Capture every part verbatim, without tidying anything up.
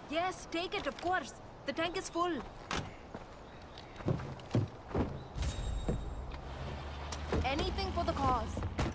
Yes, take it, of course. The tank is full. Anything for the cause.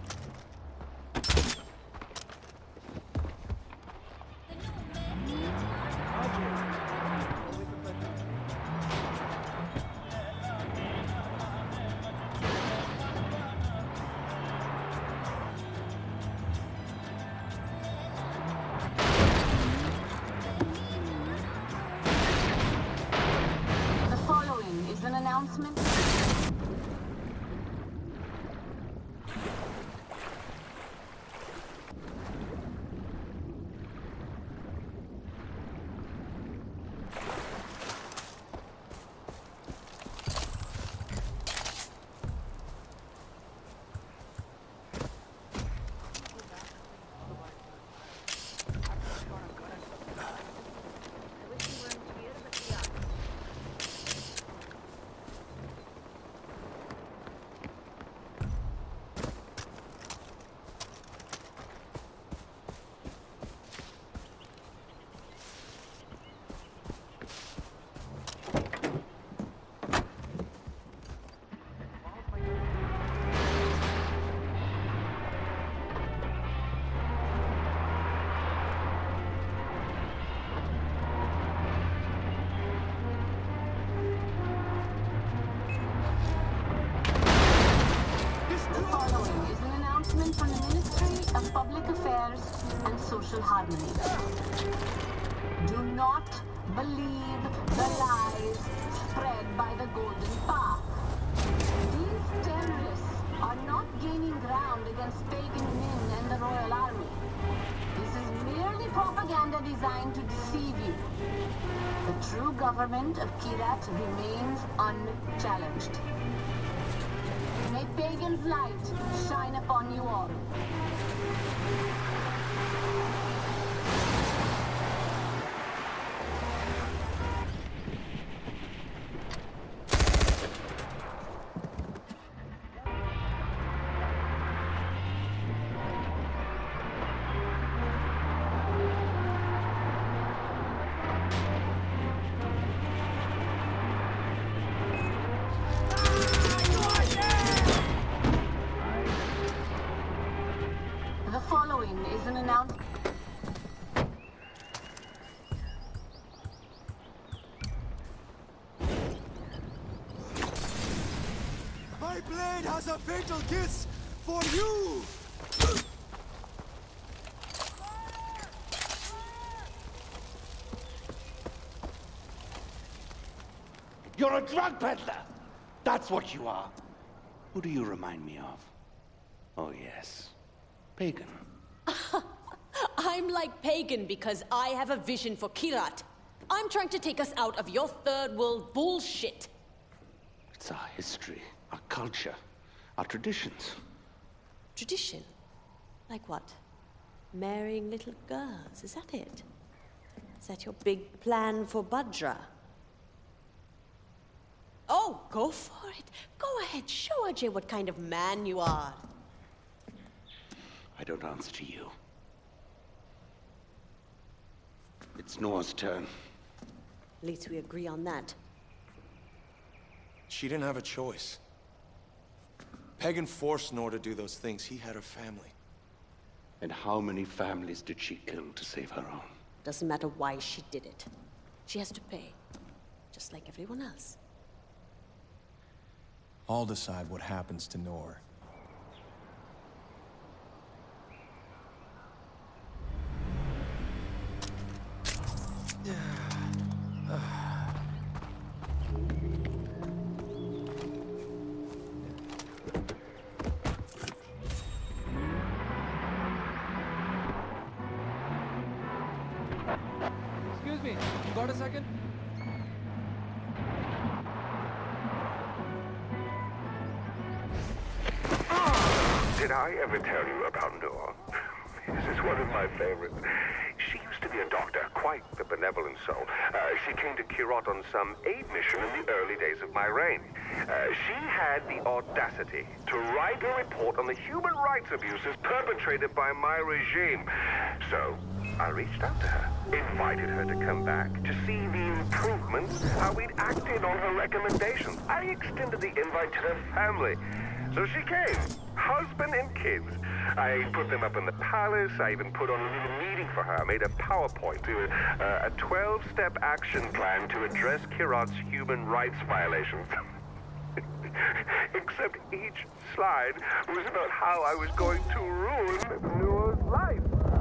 Announcement. Social harmony. Do not believe the lies spread by the Golden Path. These terrorists are not gaining ground against Pagan Min and the Royal Army. This is merely propaganda designed to deceive you. The true government of Kyrat remains unchallenged. May Pagan's light shine upon you all. Is an announcement. My blade has a fatal kiss for you! You're a drug peddler! That's what you are. Who do you remind me of? Oh yes, Pagan. I'm like Pagan because I have a vision for Kyrat. I'm trying to take us out of your third world bullshit. It's our history, our culture, our traditions. Tradition? Like what? Marrying little girls, is that it? Is that your big plan for Bhadra? Oh, go for it. Go ahead, show Ajay what kind of man you are. I don't answer to you. It's Noor's turn. At least we agree on that. She didn't have a choice. Pagan forced Noor to do those things. He had a family. And how many families did she kill to save her own? Doesn't matter why she did it. She has to pay. Just like everyone else. I'll decide what happens to Noor. Excuse me, you got a second? Did I ever tell you about Noor? This is one of my favorites. She used to be a doctor, quite the benevolent soul. Uh, she came to Kyrat on some aid mission in the early days of my reign. Uh, she had the audacity to write a report on the human rights abuses perpetrated by my regime. So, I reached out to her, invited her to come back to see the improvements, how we'd acted on her recommendations. I extended the invite to her family. So she came, husband and kids. I put them up in the palace. I even put on a little meeting for her. I made a PowerPoint to uh, a twelve-step action plan to address Kirat's human rights violations. Except each slide was about how I was going to ruin Noor's life.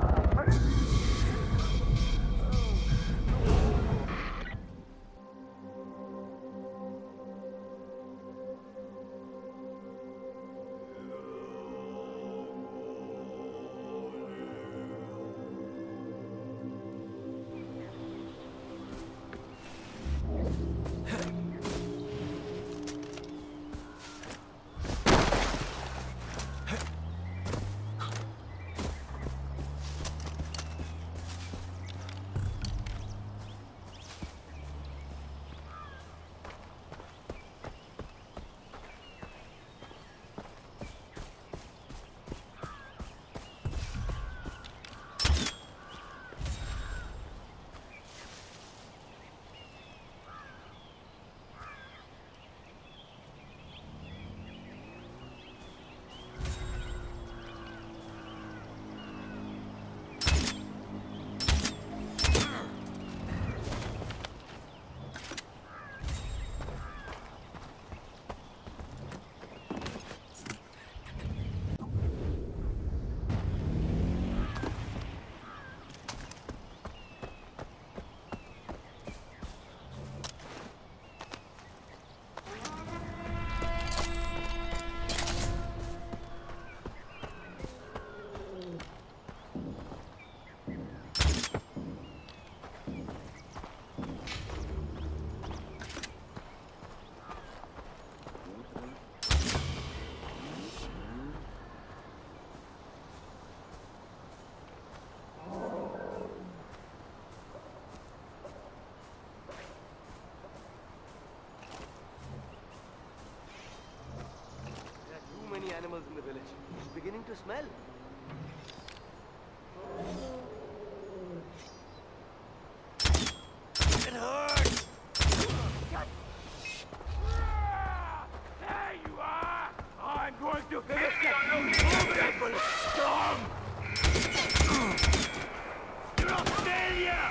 Animals in the village. It's beginning to smell. It hurts! There you are! I'm going to finish that movable storm! You're a failure!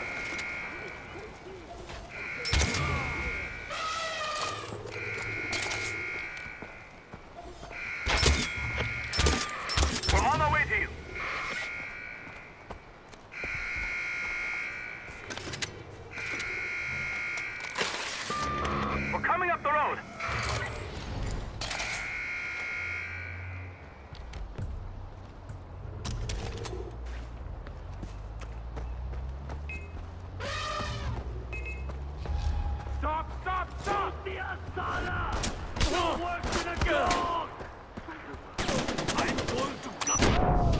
Stop! Stop! Stop! The Asala! No worse than a dog! I'm going to cut.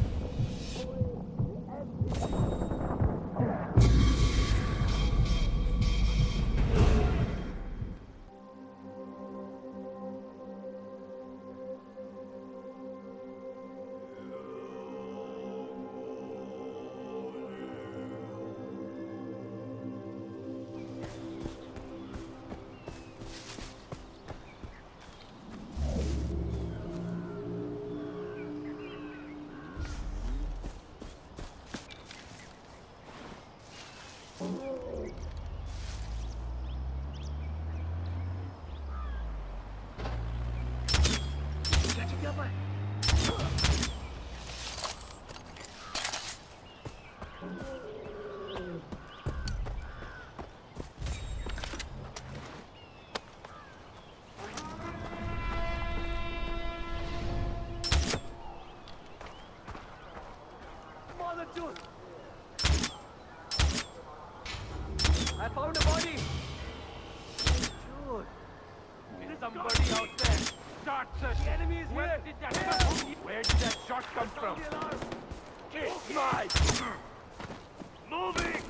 I found a body! Dude! There's somebody out there! Start searching! The enemy is Where here! Did that yeah. Where did that shot come from? It's mine! Moving!